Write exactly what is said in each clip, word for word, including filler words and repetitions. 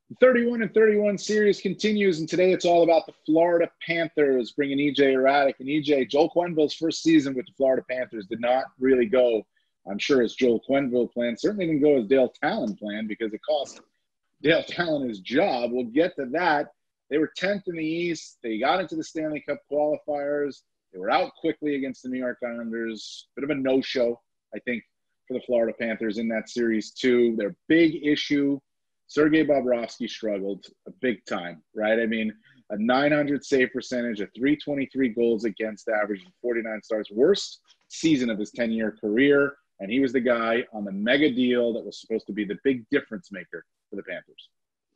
thirty-one and thirty-one series continues, and today it's all about the Florida Panthers bringing E J Hradek. And E J, Joel Quenneville's first season with the Florida Panthers did not really go, I'm sure, as Joel Quenneville planned. Certainly didn't go as Dale Talon planned because it cost Dale Talon his job. We'll get to that. They were tenth in the East. They got into the Stanley Cup qualifiers. They were out quickly against the New York Islanders. Bit of a no-show, I think, for the Florida Panthers in that series, too. Their big issue, Sergei Bobrovsky struggled a big time, right? I mean, a nine hundred save percentage, a three twenty-three goals against average, forty-nine starts, worst season of his ten-year career. And he was the guy on the mega deal that was supposed to be the big difference maker for the Panthers.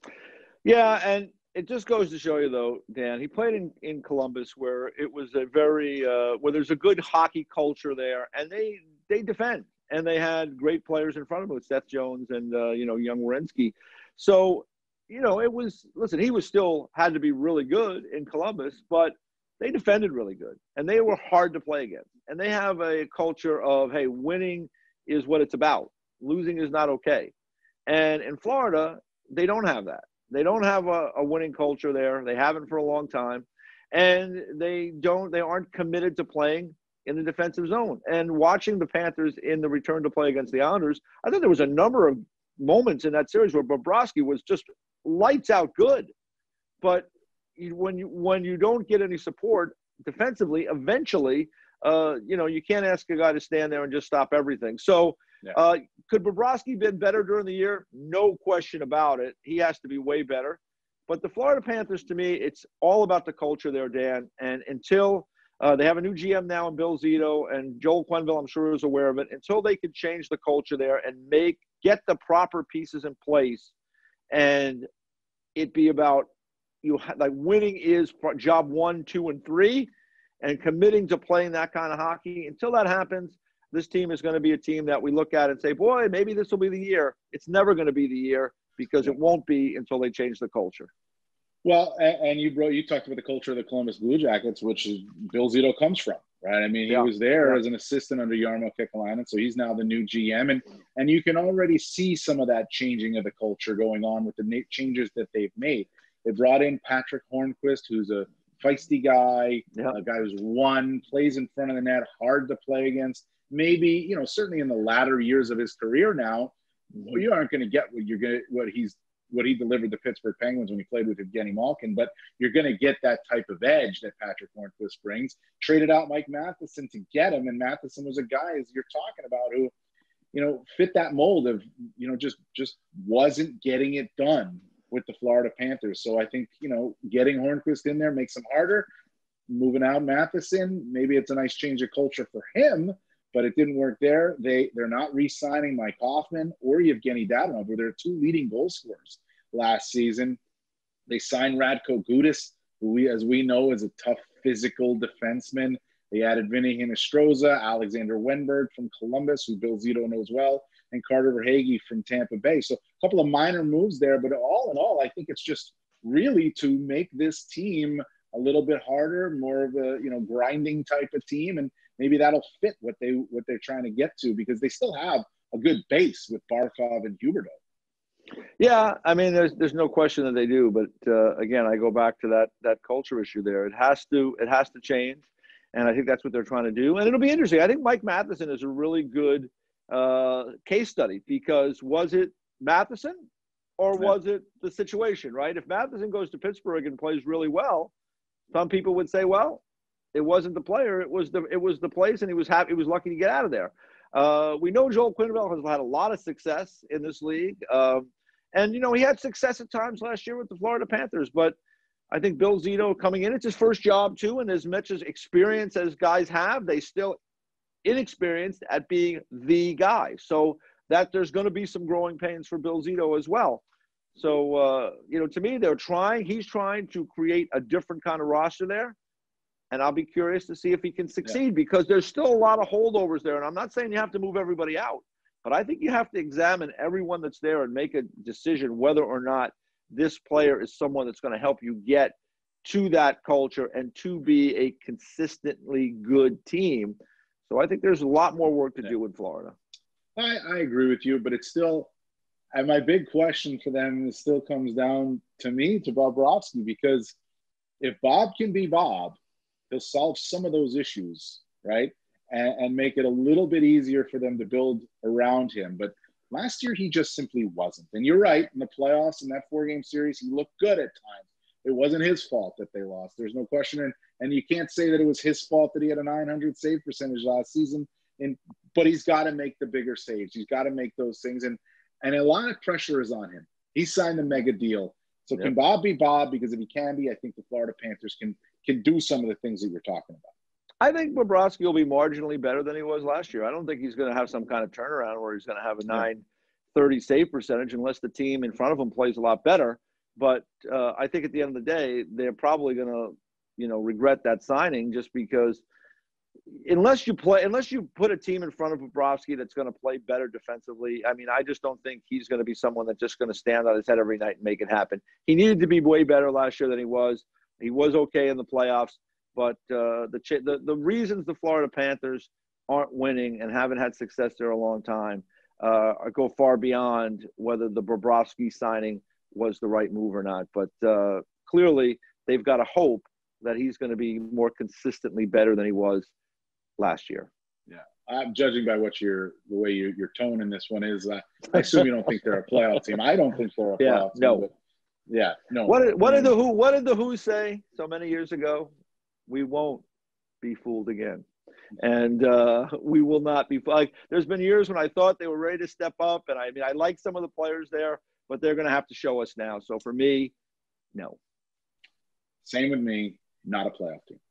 Yeah, and it just goes to show you, though, Dan, he played in, in Columbus where it was a very uh, – where there's a good hockey culture there, and they they defend. And they had great players in front of him with Seth Jones and, uh, you know, young Werenski. So, you know, it was – listen, he was still – had to be really good in Columbus, but they defended really good. And they were hard to play against. And they have a culture of, hey, winning is what it's about. Losing is not okay. And in Florida, they don't have that. They don't have a, a winning culture there. They haven't for a long time. And they don't – they aren't committed to playing in the defensive zone. And watching the Panthers in the return to play against the Islanders, I thought there was a number of moments in that series where Bobrovsky was just lights out good. But you, when you when you don't get any support defensively, eventually, uh, you know, you can't ask a guy to stand there and just stop everything. So Yeah. uh, could Bobrovsky been better during the year? No question about it. He has to be way better. But the Florida Panthers, to me, it's all about the culture there, Dan. And until uh, they have a new G M now in Bill Zito, and Joel Quenneville, I'm sure, is aware of it, until they can change the culture there and make get the proper pieces in place and it be about you like winning is job one, two, and three, and committing to playing that kind of hockey. Until that happens, this team is going to be a team that we look at and say, boy, maybe this will be the year. It's never going to be the year because it won't be until they change the culture. Well, and, and you brought you talked about the culture of the Columbus Blue Jackets, which is Bill Zito comes from, right? I mean, he Yeah. was there Yeah. as an assistant under Jarmo Kekalainen, so he's now the new G M, and and you can already see some of that changing of the culture going on with the na- changes that they've made. They brought in Patrick Hornquist, who's a feisty guy, Yeah. a guy who's won, plays in front of the net, hard to play against. Maybe, you know, certainly in the latter years of his career now, well, you aren't going to get what you're going to what he's what he delivered the Pittsburgh Penguins when he played with Evgeny Malkin, but you're going to get that type of edge that Patrick Hornquist brings. Traded out Mike Matheson to get him, and Matheson was a guy, as you're talking about, who, you know, fit that mold of, you know, just just wasn't getting it done with the Florida Panthers. So I think, you know, getting Hornquist in there makes him harder. Moving out Matheson, maybe it's a nice change of culture for him, but it didn't work there. They, they're not re-signing Mike Hoffman or Evgeny Dadonov, who are their two leading goal scorers last season. They signed Radko Gudas, who we, as we know, is a tough physical defenseman. They added Vinny Hinostroza, Alexander Wenberg from Columbus, who Bill Zito knows well, and Carter Verhaeghe from Tampa Bay. So a couple of minor moves there, but all in all, I think it's just really to make this team a little bit harder, more of a, you know, grinding type of team, and maybe that'll fit what they what they're trying to get to, because they still have a good base with Barkov and Huberdeau. Yeah, I mean, there's there's no question that they do, but uh, again, I go back to that that culture issue there. It has to it has to change, and I think that's what they're trying to do. And it'll be interesting. I think Mike Matheson is a really good uh, case study, because was it Matheson or was it the situation, right? If Matheson goes to Pittsburgh and plays really well, some people would say, well, it wasn't the player, it was the it was the place, and he was happy, he was lucky to get out of there. Uh, we know Joel Quenneville has had a lot of success in this league, um, and you know he had success at times last year with the Florida Panthers. But I think Bill Zito coming in, it's his first job too, and as much as experience as guys have, they still inexperienced at being the guy. So that there's going to be some growing pains for Bill Zito as well. So, uh, you know, to me, they're trying, he's trying to create a different kind of roster there. And I'll be curious to see if he can succeed, yeah. because there's still a lot of holdovers there. And I'm not saying you have to move everybody out, but I think you have to examine everyone that's there and make a decision whether or not this player is someone that's going to help you get to that culture and to be a consistently good team. So I think there's a lot more work to yeah. do in Florida. I, I agree with you, but it's still, And my big question for them still comes down to me, to Bobrovsky, because if Bob can be Bob, he'll solve some of those issues, right? And, and make it a little bit easier for them to build around him. But last year, he just simply wasn't. And you're right, in the playoffs, in that four-game series, he looked good at times. It wasn't his fault that they lost. There's no question. And, and you can't say that it was his fault that he had a nine hundred save percentage last season. And, but he's got to make the bigger saves. He's got to make those things. And, and a lot of pressure is on him. He signed a mega deal. So yep. Can Bob be Bob? Because if he can be, I think the Florida Panthers can can do some of the things that you're talking about. I think Bobrovsky will be marginally better than he was last year. I don't think he's going to have some kind of turnaround where he's going to have a nine thirty save percentage unless the team in front of him plays a lot better. But uh, I think at the end of the day, they're probably going to, you know, regret that signing just because unless you play, unless you put a team in front of Bobrovsky that's going to play better defensively. I mean, I just don't think he's going to be someone that's just going to stand on his head every night and make it happen. He needed to be way better last year than he was. He was okay in the playoffs, but uh, the, the the reasons the Florida Panthers aren't winning and haven't had success there a long time uh, go far beyond whether the Bobrovsky signing was the right move or not. But uh, clearly, they've got a hope that he's going to be more consistently better than he was last year. Yeah, I'm judging by what your the way your your tone in this one is. Uh, I assume you don't think they're a playoff team. I don't think they're a yeah, playoff team. No. But yeah, no. What did, what did the Who what did the Who say so many years ago? We won't be fooled again, and uh, we will not be. Like, there's been years when I thought they were ready to step up, and I mean I like some of the players there, but they're going to have to show us now. So for me, no. Same with me. Not a playoff team.